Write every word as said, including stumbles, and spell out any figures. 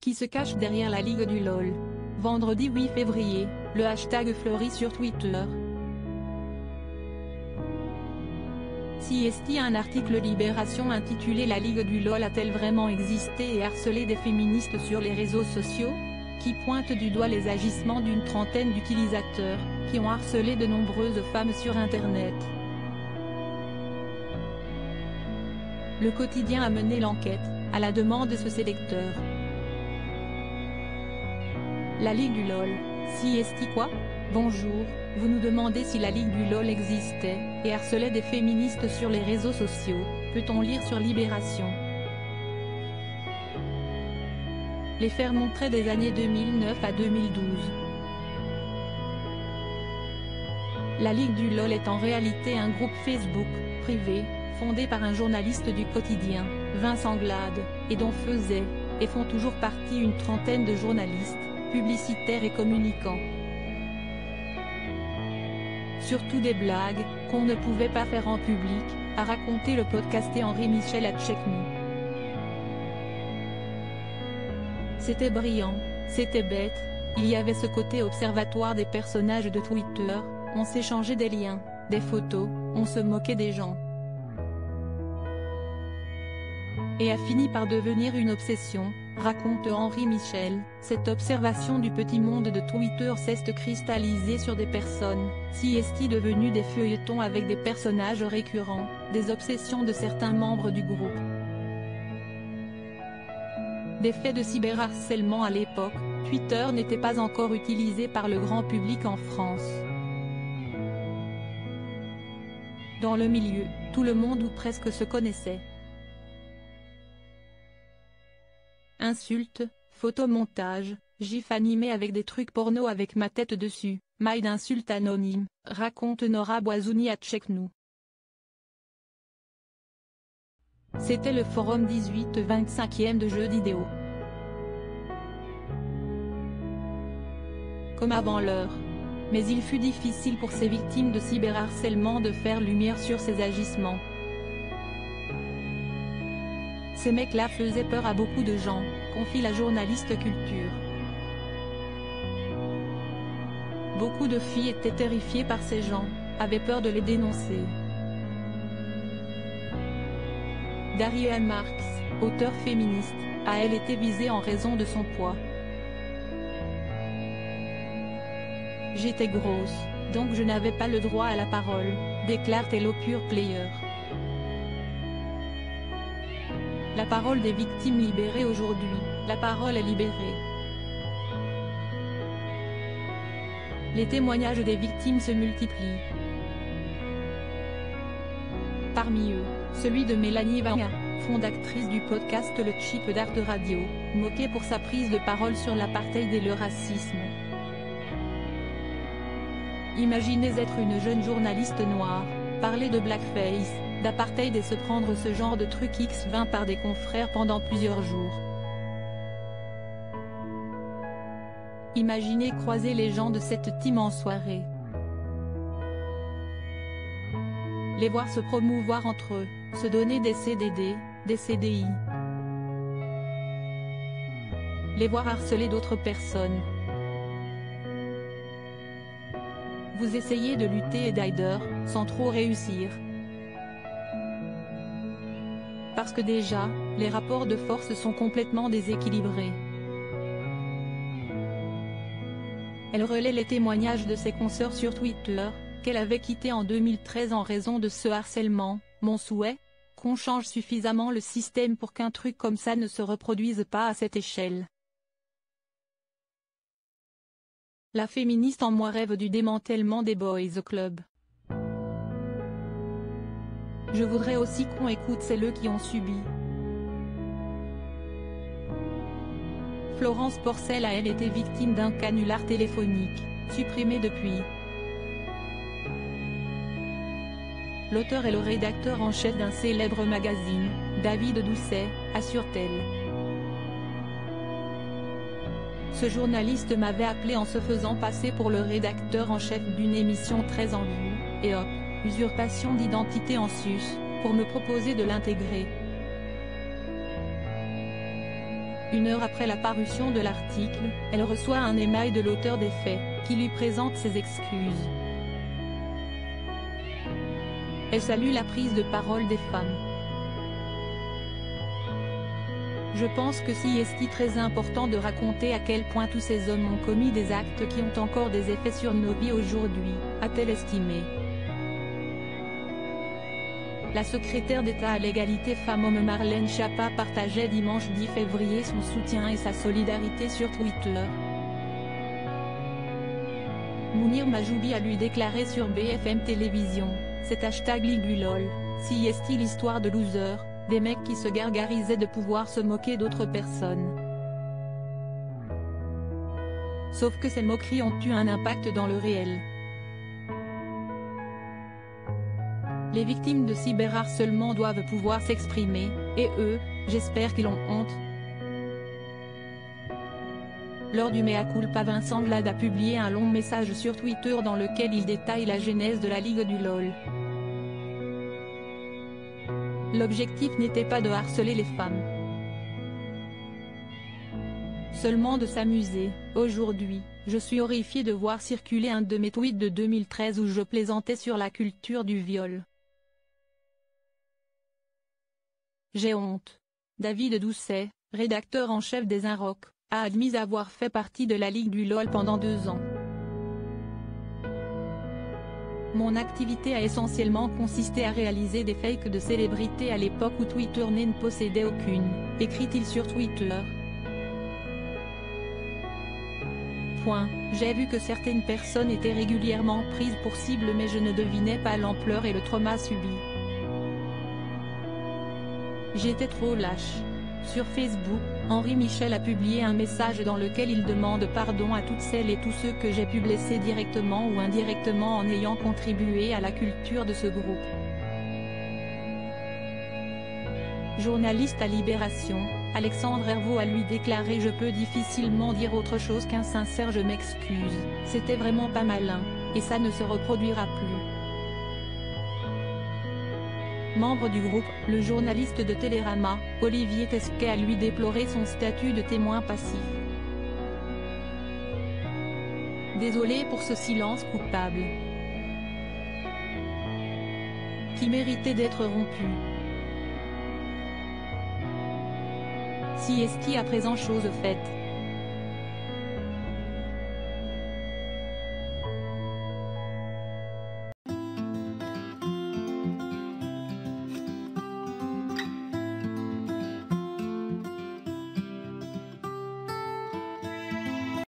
Qui se cache derrière la Ligue du LOL? Vendredi huit février, le hashtag fleurit sur Twitter. C S T, un article Libération intitulé La Ligue du LOL a-t-elle vraiment existé et harcelé des féministes sur les réseaux sociaux? Qui pointe du doigt les agissements d'une trentaine d'utilisateurs, qui ont harcelé de nombreuses femmes sur Internet. Le quotidien a mené l'enquête, à la demande de ce lecteur. La Ligue du LOL, C S T quoi? Bonjour, vous nous demandez si la Ligue du LOL existait, et harcelait des féministes sur les réseaux sociaux, peut-on lire sur Libération. Les faits remonteraient des années deux mille neuf à deux mille douze. La Ligue du LOL est en réalité un groupe Facebook, privé, fondé par un journaliste du quotidien, Vincent Glade, et dont faisaient, et font toujours partie une trentaine de journalistes, publicitaires et communicants. Surtout des blagues, qu'on ne pouvait pas faire en public, a raconté le podcasté Henri Michel à Check Nous. C'était brillant, c'était bête, il y avait ce côté observatoire des personnages de Twitter, on s'échangeait des liens, des photos, on se moquait des gens. Et a fini par devenir une obsession, raconte Henri Michel. Cette observation du petit monde de Twitter s'est cristallisée sur des personnes, C S T devenues des feuilletons avec des personnages récurrents, des obsessions de certains membres du groupe. Des faits de cyberharcèlement à l'époque, Twitter n'était pas encore utilisé par le grand public en France. Dans le milieu, tout le monde ou presque se connaissait. Insultes, photomontages, gifs animés avec des trucs porno avec ma tête dessus, maille d'insultes anonymes, raconte Nora Boisouni à Check Nous. C'était le forum dix-huit vingt-cinquième de jeux vidéo. Comme avant l'heure. Mais il fut difficile pour ces victimes de cyberharcèlement de faire lumière sur ces agissements. Ces mecs-là faisaient peur à beaucoup de gens, confie la journaliste culture. Beaucoup de filles étaient terrifiées par ces gens, avaient peur de les dénoncer. Daria Marx, auteure féministe, a elle été visée en raison de son poids. J'étais grosse, donc je n'avais pas le droit à la parole, déclare Hello Pure Player. La parole des victimes libérées aujourd'hui, la parole est libérée. Les témoignages des victimes se multiplient. Parmi eux, celui de Mélanie Vanga, fondatrice du podcast Le Chip d'Art Radio, moquée pour sa prise de parole sur l'apartheid et le racisme. Imaginez être une jeune journaliste noire, parler de blackface, d'apartheid et se prendre ce genre de truc X vingt par des confrères pendant plusieurs jours. Imaginez croiser les gens de cette team en soirée. Les voir se promouvoir entre eux, se donner des C D D, des C D I. Les voir harceler d'autres personnes. Vous essayez de lutter et d'aider, sans trop réussir. Parce que déjà, les rapports de force sont complètement déséquilibrés. Elle relaie les témoignages de ses consoeurs sur Twitter, qu'elle avait quitté en deux mille treize en raison de ce harcèlement. Mon souhait, qu'on change suffisamment le système pour qu'un truc comme ça ne se reproduise pas à cette échelle. La féministe en moi rêve du démantèlement des boys clubs. Je voudrais aussi qu'on écoute celles qui ont subi. Florence Porcel a elle été victime d'un canular téléphonique, supprimé depuis. L'auteur et le rédacteur en chef d'un célèbre magazine, David Doucet, assure-t-elle. Ce journaliste m'avait appelé en se faisant passer pour le rédacteur en chef d'une émission très en vue, et hop, usurpation d'identité en sus, pour me proposer de l'intégrer. Une heure après la parution de l'article, elle reçoit un email de l'auteur des faits, qui lui présente ses excuses. Elle salue la prise de parole des femmes. Je pense que si est très important de raconter à quel point tous ces hommes ont commis des actes qui ont encore des effets sur nos vies aujourd'hui, a-t-elle estimé. La secrétaire d'État à l'égalité femmes-hommes Marlène Schiappa partageait dimanche dix février son soutien et sa solidarité sur Twitter. Mounir Majoubi a lui déclaré sur B F M Télévision, cet hashtag ligue du lol, si est l'histoire de losers, des mecs qui se gargarisaient de pouvoir se moquer d'autres personnes. Sauf que ces moqueries ont eu un impact dans le réel. Les victimes de cyberharcèlement doivent pouvoir s'exprimer, et eux, j'espère qu'ils ont honte. Lors du mea culpa, Vincent Glade a publié un long message sur Twitter dans lequel il détaille la genèse de la Ligue du LOL. L'objectif n'était pas de harceler les femmes, seulement de s'amuser. Aujourd'hui, je suis horrifié de voir circuler un de mes tweets de deux mille treize où je plaisantais sur la culture du viol. J'ai honte. David Doucet, rédacteur en chef des Inrocks, a admis avoir fait partie de la Ligue du LOL pendant deux ans. Mon activité a essentiellement consisté à réaliser des fakes de célébrités à l'époque où Twitter ne possédait aucune, écrit-il sur Twitter. Point. J'ai vu que certaines personnes étaient régulièrement prises pour cible mais je ne devinais pas l'ampleur et le trauma subi. J'étais trop lâche. Sur Facebook, Henri Michel a publié un message dans lequel il demande pardon à toutes celles et tous ceux que j'ai pu blesser directement ou indirectement en ayant contribué à la culture de ce groupe. Journaliste à Libération, Alexandre Herveau a lui déclaré « Je peux difficilement dire autre chose qu'un sincère je m'excuse, c'était vraiment pas malin, et ça ne se reproduira plus ». Membre du groupe, le journaliste de Télérama, Olivier Tesquet a lui déploré son statut de témoin passif. Désolé pour ce silence coupable, qui méritait d'être rompu. Si est à présent chose faite.